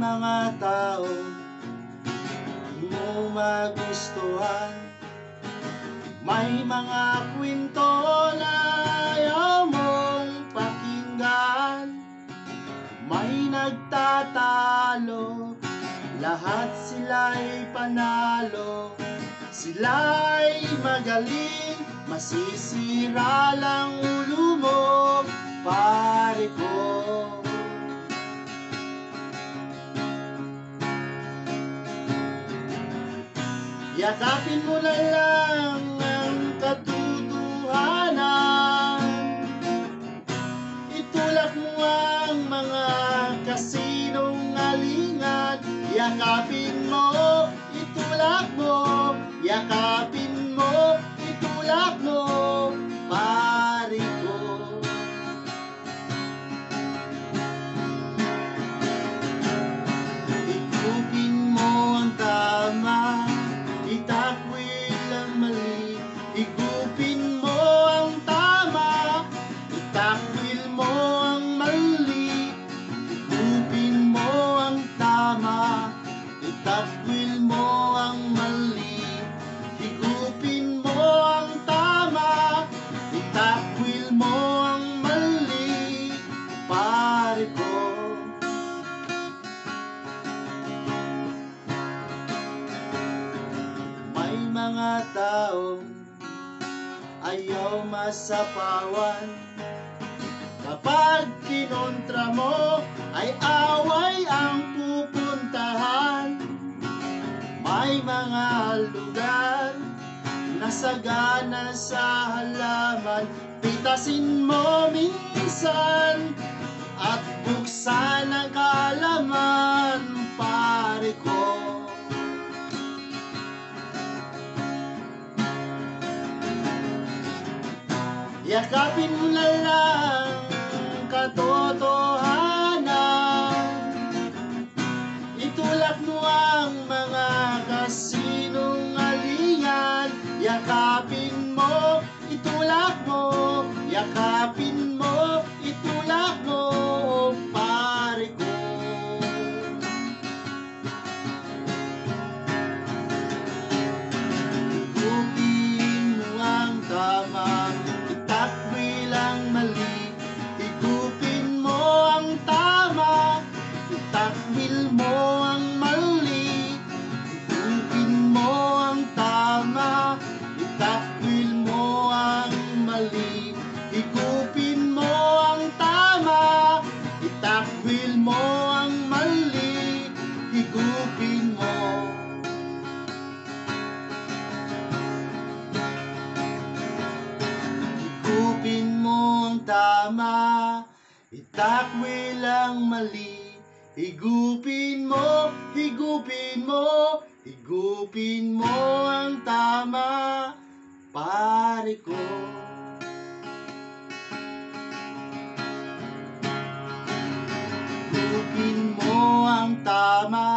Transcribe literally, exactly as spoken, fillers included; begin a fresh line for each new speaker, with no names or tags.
mga tao di mo magustuhan. May mga kwento na ayaw mong pakinggan. May nagtatalo, lahat sila'y panalo. Sila'y magaling, masisira lang ulo mo, pare ko. Yakapin mo na lang ang katotohanan. Itulak mo ang mga kasinungalingan. Yakapin mo, itulak mo. Yakapin mo, itulak mo, pare ko. Ikupin mo ang tama, itakwil ang mali. Higupin mo ang tama, itakwil mo ang mali. Higupin mo ang tama, itakwil mo ang mali. Higupin mo ang tama, itakwil mo ang mali, pare ko. May mga taong ayaw masapawan. Kapag kinontra mo ay away ang pupuntahan. May mga lugar na sagana sa halaman. Pitasin mo minsan at buksan ang kaalaman, pare ko. Yakapin mo na lang katotohanan. Itulak mo ang mga kasinungalingan. Yakapin mo, itulak mo. Yakapin mo, itulak mo, pare ko. Higupin mo ang tama, itakwil ang mali. Higupin mo ang tama, itakwil mo ang mali. Higupin mo ang tama, itakwil mo ang mali. Higupin mo ang tama, itakwil mo ang mali. Higupin mo. Higupin mo ang tama, itakwil ang mali. Higupin mo, higupin mo, higupin mo ang tama, pare ko. Higupin mo ang tama,